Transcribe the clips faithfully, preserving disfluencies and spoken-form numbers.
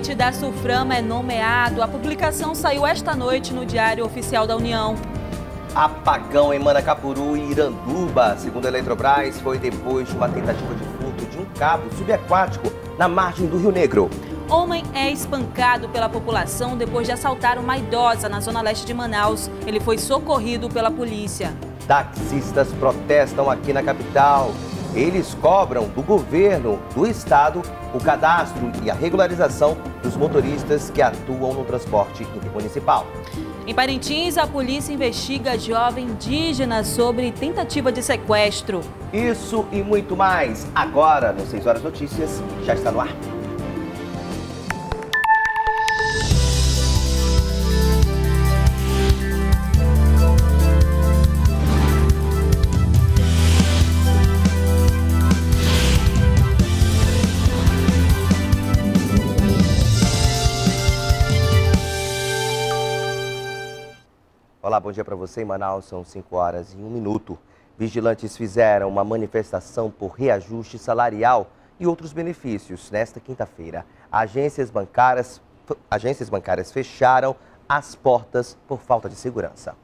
presidente da Suframa é nomeado. A publicação saiu esta noite no Diário Oficial da União. Apagão em Manacapuru e Iranduba, segundo a Eletrobras, foi depois de uma tentativa de furto de um cabo subaquático na margem do Rio Negro. Homem é espancado pela população depois de assaltar uma idosa na zona leste de Manaus. Ele foi socorrido pela polícia. Taxistas protestam aqui na capital. Eles cobram do governo do estado o cadastro e a regularização dos motoristas que atuam no transporte intermunicipal. Em Parintins, a polícia investiga jovem indígena sobre tentativa de sequestro. Isso e muito mais agora no seis horas Notícias, já está no ar. Olá, bom dia para você. Em Manaus são cinco horas e um minuto. Vigilantes fizeram uma manifestação por reajuste salarial e outros benefícios nesta quinta-feira. Agências bancárias, agências bancárias fecharam as portas por falta de segurança.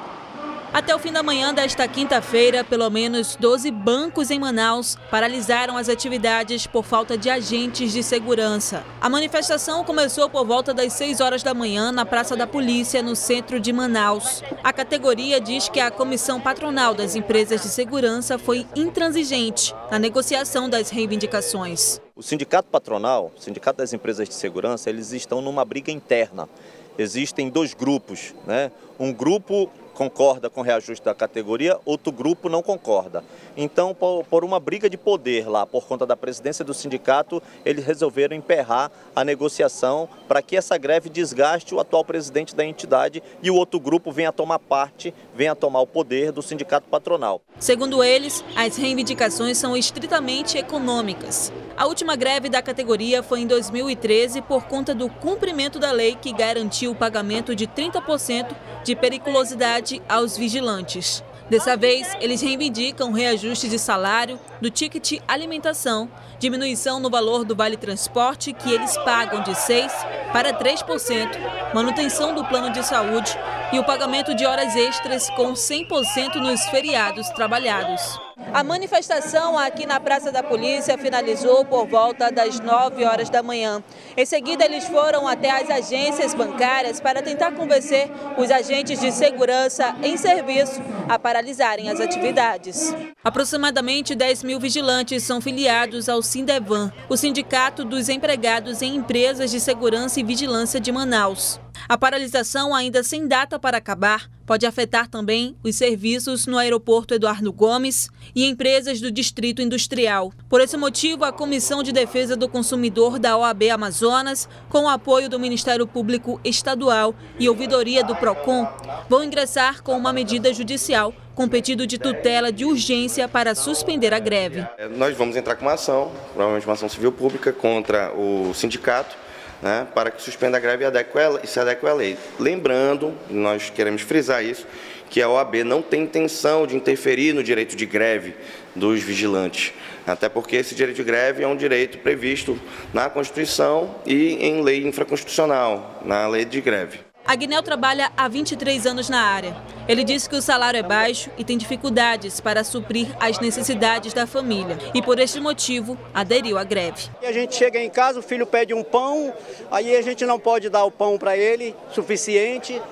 Até o fim da manhã desta quinta-feira, pelo menos doze bancos em Manaus paralisaram as atividades por falta de agentes de segurança. A manifestação começou por volta das seis horas da manhã na Praça da Polícia, no centro de Manaus. A categoria diz que a Comissão Patronal das Empresas de Segurança foi intransigente na negociação das reivindicações. O Sindicato Patronal, o Sindicato das Empresas de Segurança, eles estão numa briga interna. Existem dois grupos, né? Um grupo concorda com o reajuste da categoria, outro grupo não concorda. Então, por, por uma briga de poder lá, por conta da presidência do sindicato, eles resolveram emperrar a negociação para que essa greve desgaste o atual presidente da entidade e o outro grupo venha tomar parte, venha tomar o poder do sindicato patronal. Segundo eles, as reivindicações são estritamente econômicas. A última greve da categoria foi em dois mil e treze por conta do cumprimento da lei que garantiu o pagamento de trinta por cento de periculosidade aos vigilantes. Dessa vez, eles reivindicam reajuste de salário, do ticket alimentação, diminuição no valor do vale transporte que eles pagam de seis por cento para três por cento, manutenção do plano de saúde e o pagamento de horas extras com cem por cento nos feriados trabalhados. A manifestação aqui na Praça da Polícia finalizou por volta das nove horas da manhã. Em seguida, eles foram até as agências bancárias para tentar convencer os agentes de segurança em serviço a paralisarem as atividades. Aproximadamente dez mil vigilantes são filiados ao Sindevan, o Sindicato dos Empregados em Empresas de Segurança e Vigilância de Manaus. A paralisação, ainda sem data para acabar, pode afetar também os serviços no aeroporto Eduardo Gomes e empresas do Distrito Industrial. Por esse motivo, a Comissão de Defesa do Consumidor da O A B Amazonas, com o apoio do Ministério Público Estadual e ouvidoria do PROCON, vão ingressar com uma medida judicial com pedido de tutela de urgência para suspender a greve. Nós vamos entrar com uma ação, provavelmente uma ação civil pública contra o sindicato, né, para que suspenda a greve e se adeque à lei. Lembrando, nós queremos frisar isso, que a O A B não tem intenção de interferir no direito de greve dos vigilantes, até porque esse direito de greve é um direito previsto na Constituição e em lei infraconstitucional, na lei de greve. Agnel trabalha há vinte e três anos na área. Ele disse que o salário é baixo e tem dificuldades para suprir as necessidades da família. E por este motivo, aderiu à greve. A gente chega em casa, o filho pede um pão, aí a gente não pode dar o pão para ele suficiente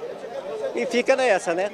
e fica nessa, né?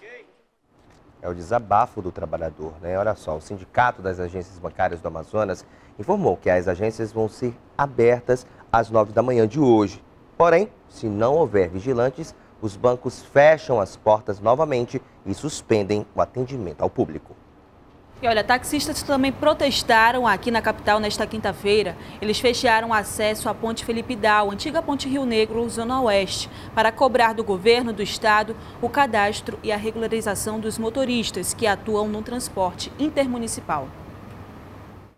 É o desabafo do trabalhador, né? Olha só, o Sindicato das Agências Bancárias do Amazonas informou que as agências vão ser abertas às nove da manhã de hoje. Porém, se não houver vigilantes, os bancos fecham as portas novamente e suspendem o atendimento ao público. E olha, taxistas também protestaram aqui na capital nesta quinta-feira. Eles fecharam acesso à Ponte Felipe Dal, antiga Ponte Rio Negro, Zona Oeste, para cobrar do governo do estado o cadastro e a regularização dos motoristas que atuam no transporte intermunicipal.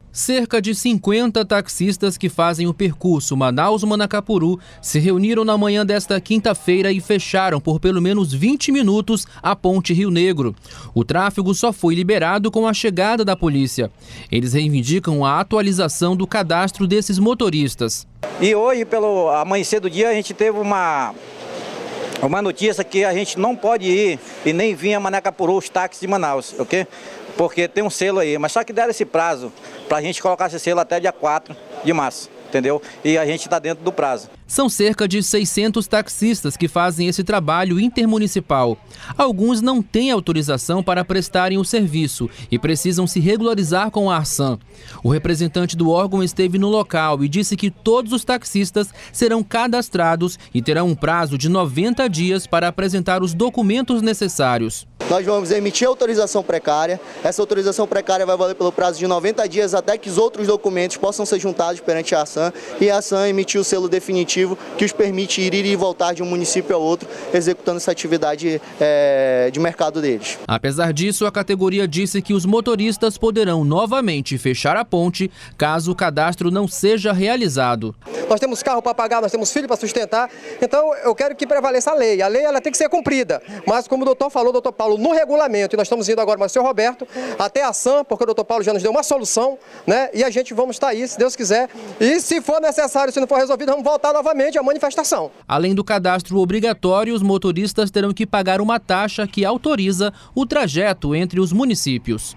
Cerca de cinquenta taxistas que fazem o percurso Manaus-Manacapuru se reuniram na manhã desta quinta-feira e fecharam por pelo menos vinte minutos a ponte Rio Negro. O tráfego só foi liberado com a chegada da polícia. Eles reivindicam a atualização do cadastro desses motoristas. E hoje, pelo amanhecer do dia, a gente teve uma, uma notícia que a gente não pode ir e nem vir a Manacapuru, os táxis de Manaus, ok? Porque tem um selo aí, mas só que deram esse prazo para a gente colocar esse selo até dia quatro de março, entendeu? E a gente está dentro do prazo. São cerca de seiscentos taxistas que fazem esse trabalho intermunicipal. Alguns não têm autorização para prestarem o serviço e precisam se regularizar com a Arsan. O representante do órgão esteve no local e disse que todos os taxistas serão cadastrados e terão um prazo de noventa dias para apresentar os documentos necessários. Nós vamos emitir autorização precária. Essa autorização precária vai valer pelo prazo de noventa dias até que os outros documentos possam ser juntados perante a Arsan e a Arsan emitir o selo definitivo que os permite ir e voltar de um município a outro, executando essa atividade é, de mercado deles. Apesar disso, a categoria disse que os motoristas poderão novamente fechar a ponte caso o cadastro não seja realizado. Nós temos carro para pagar, nós temos filho para sustentar, então eu quero que prevaleça a lei. A lei ela tem que ser cumprida, mas como o doutor falou, doutor Paulo, no regulamento, e nós estamos indo agora com o senhor Roberto, até a Arsan, porque o doutor Paulo já nos deu uma solução, né? E a gente vamos estar aí, se Deus quiser, e se for necessário, se não for resolvido, vamos voltar novamente a manifestação. Além do cadastro obrigatório, os motoristas terão que pagar uma taxa que autoriza o trajeto entre os municípios.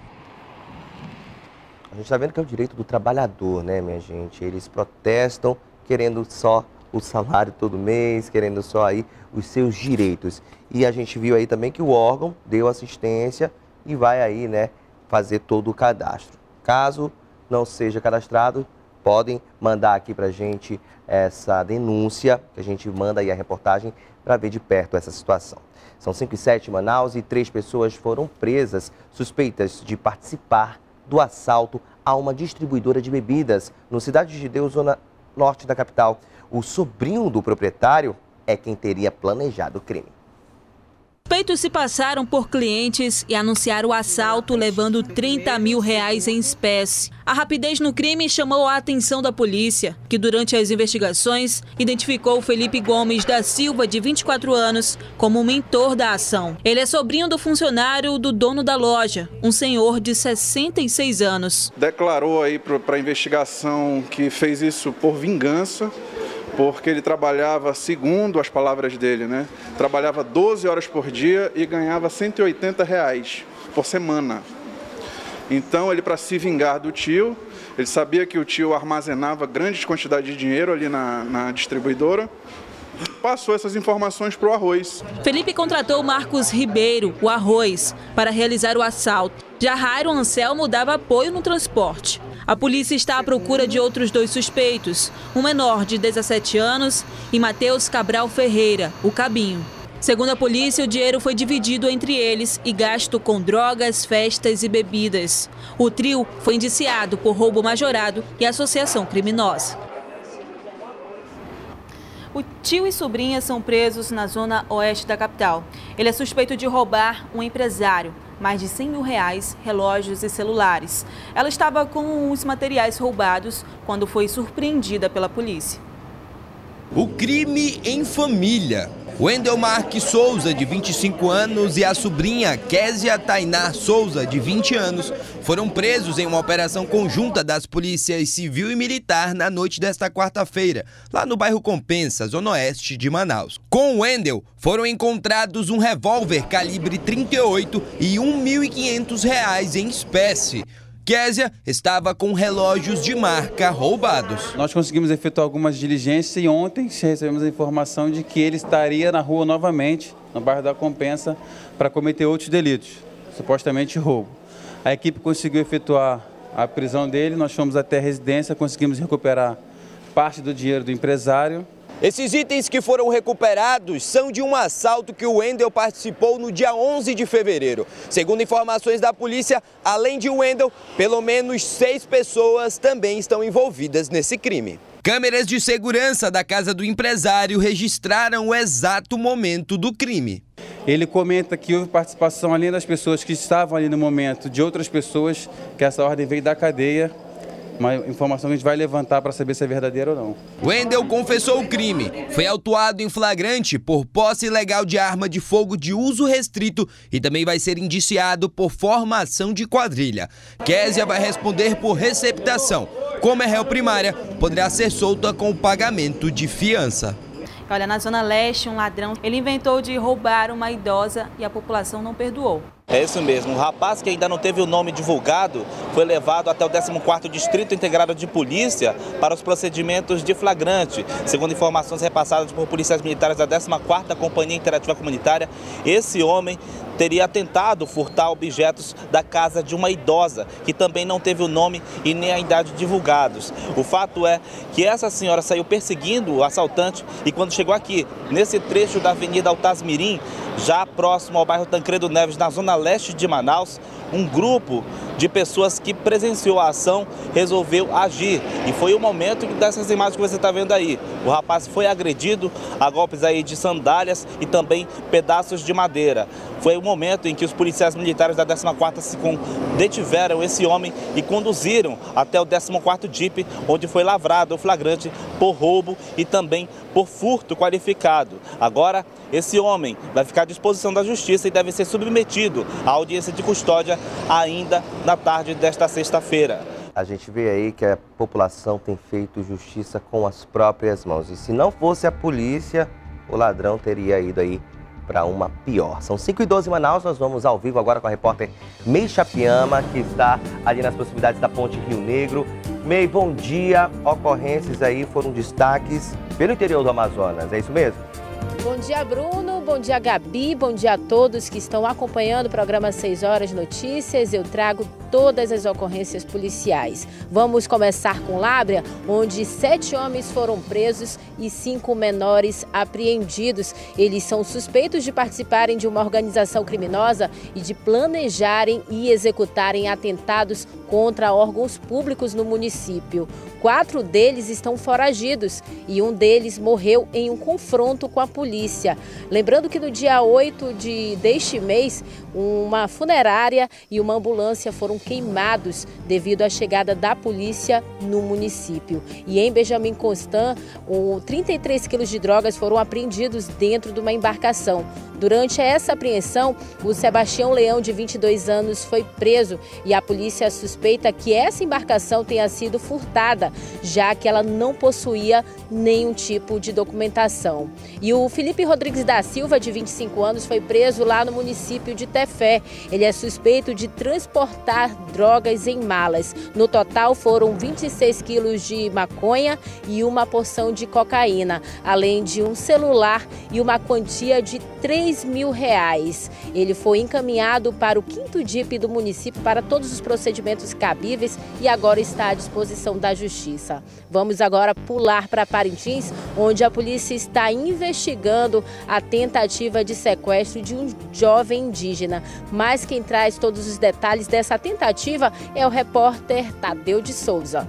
A gente está vendo que é o direito do trabalhador, né, minha gente? Eles protestam querendo só o salário todo mês, querendo só aí os seus direitos. E a gente viu aí também que o órgão deu assistência e vai aí, né, fazer todo o cadastro. Caso não seja cadastrado, podem mandar aqui pra gente essa denúncia, que a gente manda aí a reportagem para ver de perto essa situação. São cinco e sete em Manaus e três pessoas foram presas suspeitas de participar do assalto a uma distribuidora de bebidas no Cidade de Deus, zona norte da capital. O sobrinho do proprietário é quem teria planejado o crime. Suspeitos se passaram por clientes e anunciaram o assalto levando trinta mil reais em espécie. A rapidez no crime chamou a atenção da polícia, que durante as investigações identificou Felipe Gomes da Silva, de vinte e quatro anos, como o mentor da ação. Ele é sobrinho do funcionário do dono da loja, um senhor de sessenta e seis anos. Declarou aí para a investigação que fez isso por vingança, porque ele trabalhava, segundo as palavras dele, né? Trabalhava doze horas por dia e ganhava cento e oitenta reais por semana. Então, ele, para se vingar do tio, ele sabia que o tio armazenava grandes quantidades de dinheiro ali na, na distribuidora, passou essas informações para o Arroz. Felipe contratou Marcos Ribeiro, o Arroz, para realizar o assalto. Já Jairo Anselmo dava apoio no transporte. A polícia está à procura de outros dois suspeitos, um menor de dezessete anos e Matheus Cabral Ferreira, o Cabinho. Segundo a polícia, o dinheiro foi dividido entre eles e gasto com drogas, festas e bebidas. O trio foi indiciado por roubo majorado e associação criminosa. O tio e sobrinha são presos na zona oeste da capital. Ele é suspeito de roubar um empresário, mais de cem mil reais, relógios e celulares. Ela estava com os materiais roubados quando foi surpreendida pela polícia. O crime em família. Wendel Marques Souza, de vinte e cinco anos, e a sobrinha Késia Tainá Souza, de vinte anos, foram presos em uma operação conjunta das polícias civil e militar na noite desta quarta-feira, lá no bairro Compensa, zona oeste de Manaus. Com Wendel, foram encontrados um revólver calibre trinta e oito e um mil e quinhentos reais em espécie. Késia estava com relógios de marca roubados. Nós conseguimos efetuar algumas diligências e ontem recebemos a informação de que ele estaria na rua novamente, no bairro da Compensa, para cometer outros delitos, supostamente roubo. A equipe conseguiu efetuar a prisão dele, nós fomos até a residência, conseguimos recuperar parte do dinheiro do empresário. Esses itens que foram recuperados são de um assalto que o Wendel participou no dia onze de fevereiro. Segundo informações da polícia, além de Wendel, pelo menos seis pessoas também estão envolvidas nesse crime. Câmeras de segurança da casa do empresário registraram o exato momento do crime. Ele comenta que houve participação, além das pessoas que estavam ali no momento, de outras pessoas, que essa ordem veio da cadeia uma informação que a gente vai levantar para saber se é verdadeira ou não. Wendel confessou o crime. Foi autuado em flagrante por posse ilegal de arma de fogo de uso restrito e também vai ser indiciado por formação de quadrilha. Késia vai responder por receptação. Como é réu primária, poderá ser solta com o pagamento de fiança. Olha, na Zona Leste, um ladrão, ele inventou de roubar uma idosa e a população não perdoou. É isso mesmo, o rapaz que ainda não teve o nome divulgado foi levado até o décimo quarto Distrito Integrado de Polícia para os procedimentos de flagrante. Segundo informações repassadas por policiais militares da décima quarta Companhia Interativa Comunitária, esse homem teria tentado furtar objetos da casa de uma idosa, que também não teve o nome e nem a idade divulgados. O fato é que essa senhora saiu perseguindo o assaltante e quando chegou aqui, nesse trecho da Avenida Altasmirim, já próximo ao bairro Tancredo Neves, na zona leste de Manaus, um grupo de pessoas que presenciou a ação resolveu agir. E foi o momento dessas imagens que você está vendo aí. O rapaz foi agredido a golpes aí de sandálias e também pedaços de madeira. Foi o momento em que os policiais militares da décima quarta se detiveram esse homem e conduziram até o décimo quarto D I P, onde foi lavrado o flagrante por roubo e também por furto qualificado. Agora, esse homem vai ficar à disposição da justiça e deve ser submetido à audiência de custódia ainda na tarde desta sexta-feira. A gente vê aí que a população tem feito justiça com as próprias mãos. E se não fosse a polícia, o ladrão teria ido aí para uma pior. São cinco e doze em Manaus, nós vamos ao vivo agora com a repórter May Chapiama, que está ali nas proximidades da Ponte Rio Negro. May, bom dia. Ocorrências aí foram destaques pelo interior do Amazonas, é isso mesmo? Bom dia, Bruno. Bom dia, Gabi. Bom dia a todos que estão acompanhando o programa seis horas Notícias. Eu trago todas as ocorrências policiais. Vamos começar com Lábrea, onde sete homens foram presos e cinco menores apreendidos. Eles são suspeitos de participarem de uma organização criminosa e de planejarem e executarem atentados contra órgãos públicos no município. Quatro deles estão foragidos e um deles morreu em um confronto com a polícia. Lembrando que no dia oito de, deste mês, uma funerária e uma ambulância foram queimados devido à chegada da polícia no município. E em Benjamin Constant, trinta e três quilos de drogas foram apreendidos dentro de uma embarcação. Durante essa apreensão, o Sebastião Leão, de vinte e dois anos, foi preso e a polícia suspeita que essa embarcação tenha sido furtada, já que ela não possuía nenhum tipo de documentação. E o Felipe Rodrigues da Silva, de vinte e cinco anos, foi preso lá no município de Tefé. Ele é suspeito de transportar drogas em malas. No total, foram vinte e seis quilos de maconha e uma porção de cocaína, além de um celular e uma quantia de três mil reais. Ele foi encaminhado para o quinto D I P do município para todos os procedimentos cabíveis e agora está à disposição da Justiça. Vamos agora pular para Parintins, onde a polícia está investigando a tentativa de sequestro de um jovem indígena. Mas quem traz todos os detalhes dessa tentativa é o repórter Tadeu de Souza.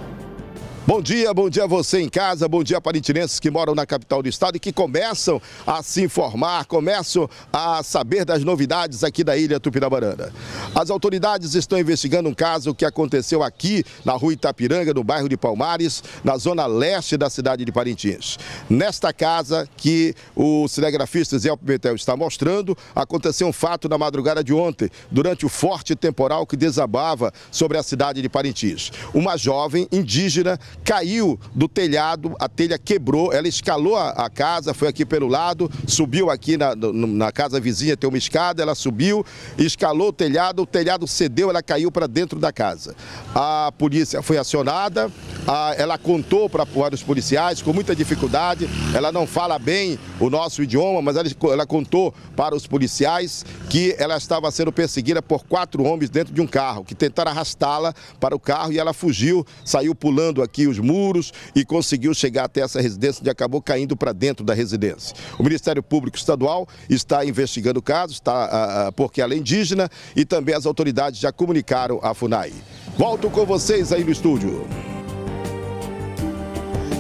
Bom dia, bom dia a você em casa, bom dia parintinenses que moram na capital do estado e que começam a se informar, começam a saber das novidades aqui da ilha Tupinabarana. As autoridades estão investigando um caso que aconteceu aqui na rua Itapiranga, no bairro de Palmares, na zona leste da cidade de Parintins. Nesta casa que o cinegrafista Zé Pimentel está mostrando, aconteceu um fato na madrugada de ontem, durante o forte temporal que desabava sobre a cidade de Parintins. Uma jovem indígena caiu do telhado, a telha quebrou, ela escalou a, a casa, foi aqui pelo lado, subiu aqui na, na casa vizinha, tem uma escada, ela subiu, escalou o telhado, o telhado cedeu, ela caiu para dentro da casa. A polícia foi acionada, a, ela contou para os policiais com muita dificuldade, ela não fala bem o nosso idioma, mas ela, ela contou para os policiais que ela estava sendo perseguida por quatro homens dentro de um carro, que tentaram arrastá-la para o carro e ela fugiu, saiu pulando aqui os muros e conseguiu chegar até essa residência e acabou caindo para dentro da residência. O Ministério Público Estadual está investigando o caso, está, uh, porque ela é indígena e também as autoridades já comunicaram à FUNAI. Volto com vocês aí no estúdio.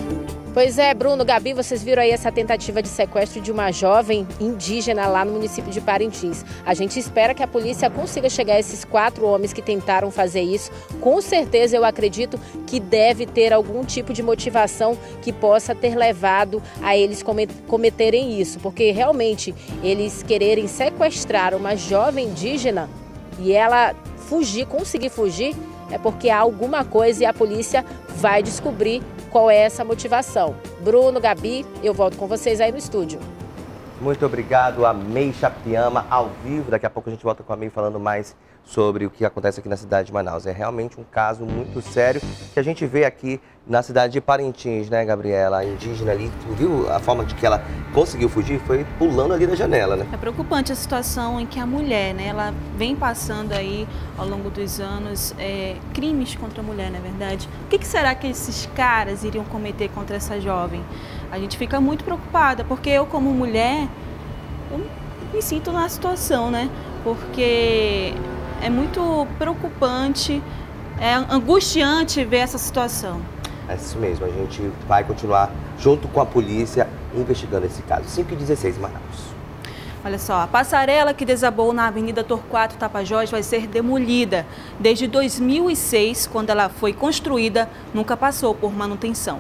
Pois é, Bruno, Gabi, vocês viram aí essa tentativa de sequestro de uma jovem indígena lá no município de Parintins. A gente espera que a polícia consiga chegar a esses quatro homens que tentaram fazer isso. Com certeza, eu acredito que deve ter algum tipo de motivação que possa ter levado a eles cometerem isso. Porque realmente, eles quererem sequestrar uma jovem indígena e ela fugir, conseguir fugir, é porque há alguma coisa e a polícia vai descobrir qual é essa motivação. Bruno, Gabi, eu volto com vocês aí no estúdio. Muito obrigado a May Chapiama, ao vivo. Daqui a pouco a gente volta com a May falando mais sobre o que acontece aqui na cidade de Manaus. É realmente um caso muito sério que a gente vê aqui na cidade de Parintins, né, Gabriela? A indígena ali, tu viu a forma de que ela conseguiu fugir? Foi pulando ali da janela, né? É preocupante a situação em que a mulher, né, ela vem passando aí ao longo dos anos é, crimes contra a mulher, não é verdade? O que, que será que esses caras iriam cometer contra essa jovem? A gente fica muito preocupada, porque eu como mulher, eu me sinto na situação, né? Porque é muito preocupante, é angustiante ver essa situação. É isso mesmo, a gente vai continuar junto com a polícia investigando esse caso. cinco e dezesseis, Manaus. Olha só, a passarela que desabou na Avenida Torquato Tapajós vai ser demolida. Desde dois mil e seis, quando ela foi construída, nunca passou por manutenção.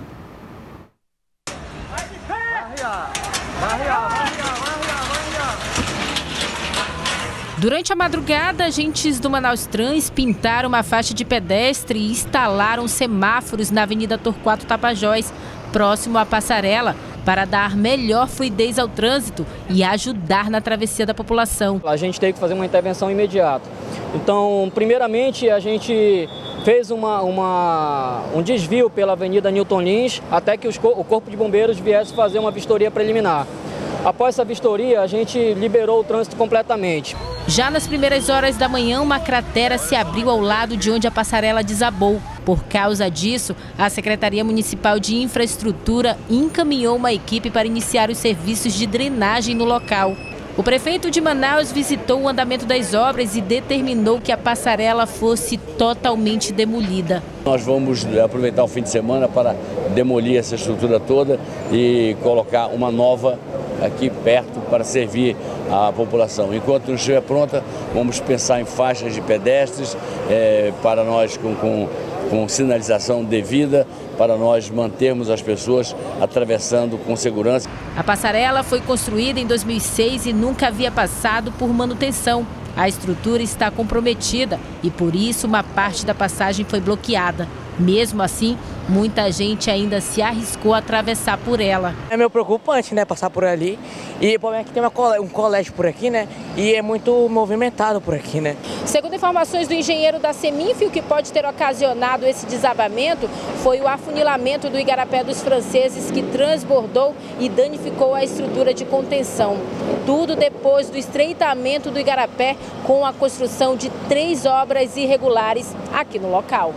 Durante a madrugada, agentes do Manaus Trans pintaram uma faixa de pedestre e instalaram semáforos na Avenida Torquato Tapajós, próximo à passarela, para dar melhor fluidez ao trânsito e ajudar na travessia da população. A gente tem que fazer uma intervenção imediata. Então, primeiramente, a gente fez uma, uma, um desvio pela Avenida Newton Lins até que os, o Corpo de Bombeiros viesse fazer uma vistoria preliminar. Após essa vistoria, a gente liberou o trânsito completamente. Já nas primeiras horas da manhã, uma cratera se abriu ao lado de onde a passarela desabou. Por causa disso, a Secretaria Municipal de Infraestrutura encaminhou uma equipe para iniciar os serviços de drenagem no local. O prefeito de Manaus visitou o andamento das obras e determinou que a passarela fosse totalmente demolida. Nós vamos aproveitar o fim de semana para demolir essa estrutura toda e colocar uma nova aqui perto para servir a população. Enquanto não estiver pronta, vamos pensar em faixas de pedestres é, para nós com, com, com sinalização devida, para nós mantermos as pessoas atravessando com segurança. A passarela foi construída em dois mil e seis e nunca havia passado por manutenção. A estrutura está comprometida e por isso uma parte da passagem foi bloqueada. Mesmo assim, muita gente ainda se arriscou a atravessar por ela. É meio preocupante, né, passar por ali. E o problema é que tem uma, um colégio por aqui, né, e é muito movimentado por aqui, né. Segundo informações do engenheiro da Seminf, o que pode ter ocasionado esse desabamento foi o afunilamento do igarapé dos franceses que transbordou e danificou a estrutura de contenção. Tudo depois do estreitamento do igarapé com a construção de três obras irregulares aqui no local.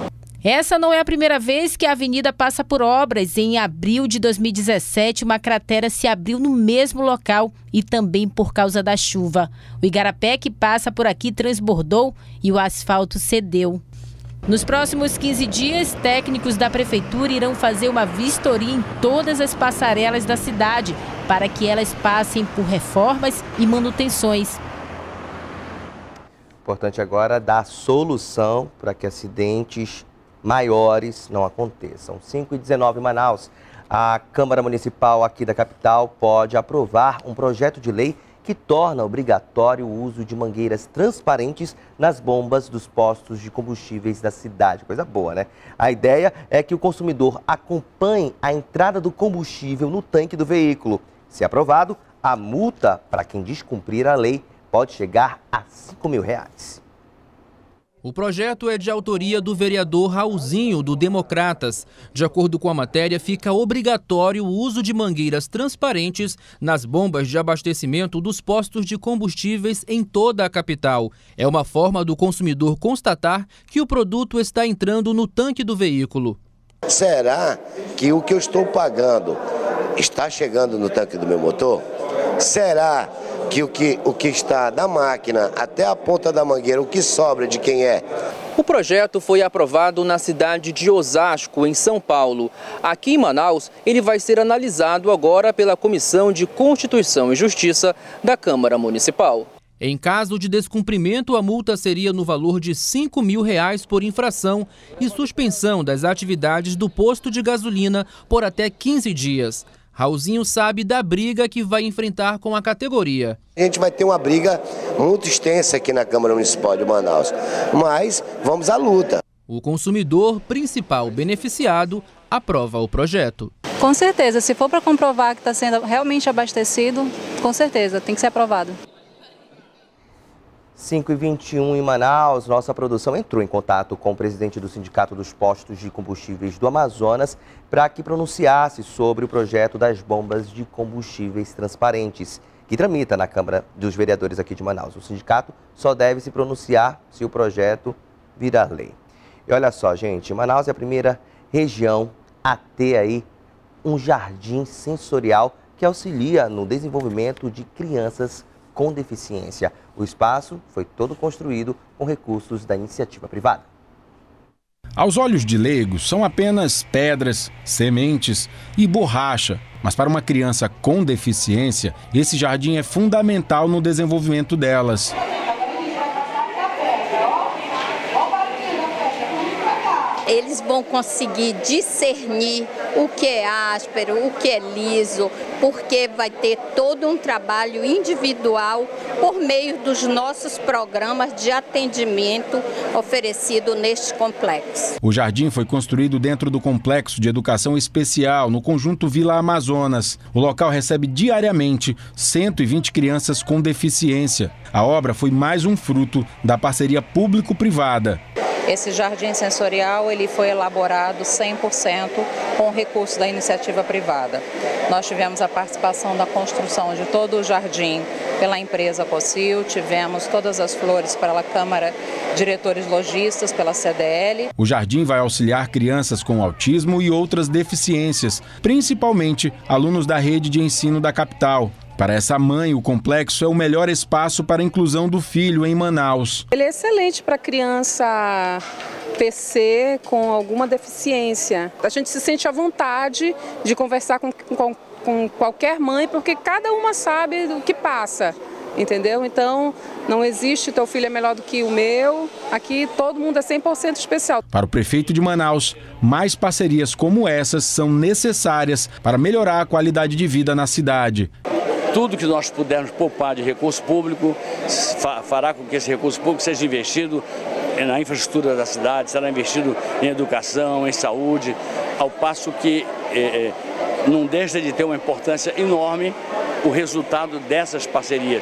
Essa não é a primeira vez que a avenida passa por obras. Em abril de dois mil e dezessete, uma cratera se abriu no mesmo local e também por causa da chuva. O igarapé que passa por aqui transbordou e o asfalto cedeu. Nos próximos quinze dias, técnicos da prefeitura irão fazer uma vistoria em todas as passarelas da cidade para que elas passem por reformas e manutenções. Importante agora dar solução para que acidentes maiores não aconteçam. cinco e dezenove, Manaus. A Câmara Municipal aqui da capital pode aprovar um projeto de lei que torna obrigatório o uso de mangueiras transparentes nas bombas dos postos de combustíveis da cidade. Coisa boa, né? A ideia é que o consumidor acompanhe a entrada do combustível no tanque do veículo. Se aprovado, a multa para quem descumprir a lei pode chegar a cinco mil reais. O projeto é de autoria do vereador Raulzinho, do Democratas. De acordo com a matéria, fica obrigatório o uso de mangueiras transparentes nas bombas de abastecimento dos postos de combustíveis em toda a capital. É uma forma do consumidor constatar que o produto está entrando no tanque do veículo. Será que o que eu estou pagando está chegando no tanque do meu motor? Será que o que, o que está na máquina até a ponta da mangueira, o que sobra de quem é, O projeto foi aprovado na cidade de Osasco, em São Paulo. Aqui em Manaus, ele vai ser analisado agora pela Comissão de Constituição e Justiça da Câmara Municipal. Em caso de descumprimento, a multa seria no valor de cinco mil reais por infração e suspensão das atividades do posto de gasolina por até quinze dias. Raulzinho sabe da briga que vai enfrentar com a categoria. A gente vai ter uma briga muito extensa aqui na Câmara Municipal de Manaus, mas vamos à luta. O consumidor principal beneficiado aprova o projeto. Com certeza, se for para comprovar que está sendo realmente abastecido, com certeza, tem que ser aprovado. cinco e vinte e um em Manaus, nossa produção entrou em contato com o presidente do Sindicato dos Postos de Combustíveis do Amazonas para que pronunciasse sobre o projeto das bombas de combustíveis transparentes, que tramita na Câmara dos Vereadores aqui de Manaus. O sindicato só deve se pronunciar se o projeto virar lei. E olha só, gente, Manaus é a primeira região a ter aí um jardim sensorial que auxilia no desenvolvimento de crianças com deficiência. O espaço foi todo construído com recursos da iniciativa privada. Aos olhos de leigos, são apenas pedras, sementes e borracha. Mas para uma criança com deficiência, esse jardim é fundamental no desenvolvimento delas. Eles vão conseguir discernir o que é áspero, o que é liso, porque vai ter todo um trabalho individual por meio dos nossos programas de atendimento oferecido neste complexo. O jardim foi construído dentro do Complexo de Educação Especial, no conjunto Vila Amazonas. O local recebe diariamente cento e vinte crianças com deficiência. A obra foi mais um fruto da parceria público-privada. Esse jardim sensorial ele foi elaborado cem por cento com recurso da iniciativa privada. Nós tivemos a participação da construção de todo o jardim pela empresa Cocil, tivemos todas as flores pela Câmara Diretores Lojistas, pela C D L. O jardim vai auxiliar crianças com autismo e outras deficiências, principalmente alunos da rede de ensino da capital. Para essa mãe, o complexo é o melhor espaço para a inclusão do filho em Manaus. Ele é excelente para criança P C com alguma deficiência. A gente se sente à vontade de conversar com, com, com qualquer mãe, porque cada uma sabe o que passa, entendeu? Então, não existe teu filho é melhor do que o meu. Aqui todo mundo é cem por cento especial. Para o prefeito de Manaus, mais parcerias como essas são necessárias para melhorar a qualidade de vida na cidade. Tudo que nós pudermos poupar de recurso público fará com que esse recurso público seja investido na infraestrutura da cidade, será investido em educação, em saúde, ao passo que eh, não deixa de ter uma importância enorme o resultado dessas parcerias.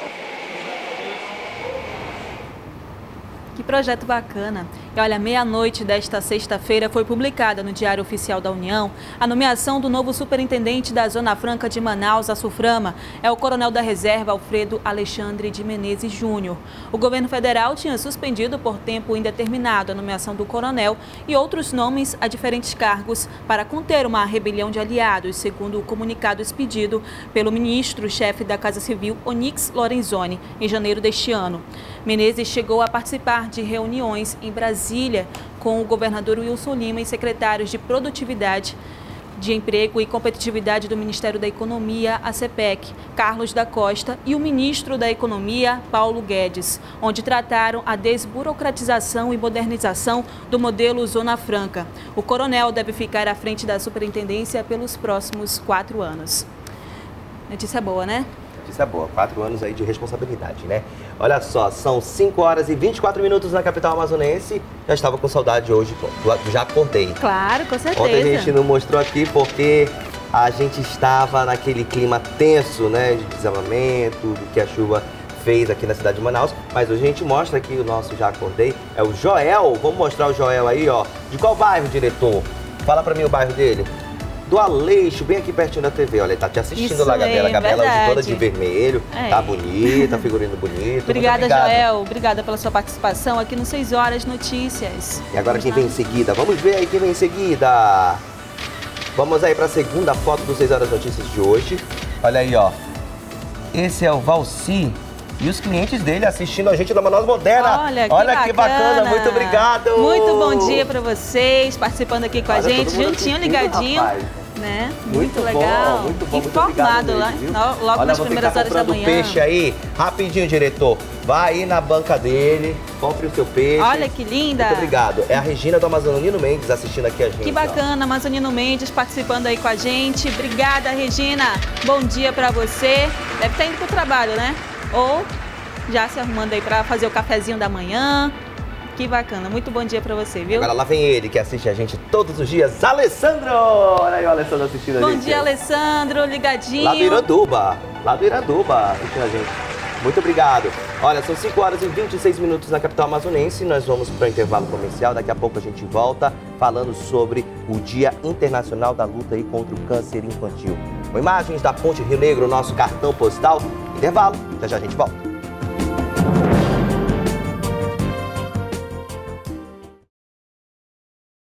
Que projeto bacana. E olha, meia-noite desta sexta-feira foi publicada no Diário Oficial da União a nomeação do novo superintendente da Zona Franca de Manaus, a SUFRAMA. É o coronel da reserva Alfredo Alexandre de Menezes Júnior. O governo federal tinha suspendido por tempo indeterminado a nomeação do coronel e outros nomes a diferentes cargos para conter uma rebelião de aliados, segundo o comunicado expedido pelo ministro-chefe da Casa Civil, Onyx Lorenzoni, em janeiro deste ano. Menezes chegou a participar de reuniões em Brasília com o governador Wilson Lima e secretários de Produtividade, de Emprego e Competitividade do Ministério da Economia, a CEPEC, Carlos da Costa, e o ministro da Economia, Paulo Guedes, onde trataram a desburocratização e modernização do modelo Zona Franca. O coronel deve ficar à frente da superintendência pelos próximos quatro anos. Notícia boa, né? Notícia boa, quatro anos aí de responsabilidade, né? Olha só, são cinco horas e vinte e quatro minutos na capital amazonense. Já estava com saudade hoje, já acordei. Claro, com certeza. Ontem a gente não mostrou aqui porque a gente estava naquele clima tenso, né? De desabamento, do que a chuva fez aqui na cidade de Manaus. Mas hoje a gente mostra aqui o nosso Já Acordei. É o Joel, vamos mostrar o Joel aí, ó. De qual bairro, diretor? Fala pra mim o bairro dele. Do Aleixo, bem aqui pertinho da T V. Olha, ele tá te assistindo Isso lá, Gabriela. É, Gabriela verdade. hoje toda de vermelho, é. Tá bonita, figurino bonito. Obrigada, Joel. Obrigada pela sua participação aqui no seis horas Notícias. E agora Vamos quem lá. vem em seguida? Vamos ver aí quem vem em seguida. Vamos aí pra segunda foto do seis horas Notícias de hoje. Olha aí, ó. Esse é o Valci. E os clientes dele assistindo a gente da Manaus Moderna. Olha, que, Olha bacana. que bacana, muito obrigado. Muito bom dia para vocês, participando aqui com a Olha, gente, juntinho, ligadinho. Rapaz. Né? Muito, muito bom, legal. muito bom, muito Informado obrigado lá, mesmo, no- logo Olha, nas você primeiras tá horas da comprando manhã. peixe aí, rapidinho, diretor. Vai aí na banca dele, compre o seu peixe. Olha que linda. Muito obrigado. É a Regina do Amazonino Mendes assistindo aqui a gente. Que bacana, Amazonino Mendes participando aí com a gente. Obrigada, Regina. Bom dia pra você. Deve estar indo pro trabalho, né? Ou já se arrumando aí pra fazer o cafezinho da manhã. Que bacana, muito bom dia pra você, viu? Agora lá vem ele, que assiste a gente todos os dias, Alessandro! Olha aí o Alessandro assistindo a Bom gente. dia, Alessandro, ligadinho. Lá do Iranduba, lá do Iranduba, assistindo a gente. Muito obrigado. Olha, são cinco horas e vinte e seis minutos na capital amazonense. Nós vamos para o intervalo comercial. Daqui a pouco a gente volta falando sobre o Dia Internacional da Luta aí contra o Câncer Infantil. Com imagens da Ponte Rio Negro, nosso cartão postal. Intervalo, já já a gente volta.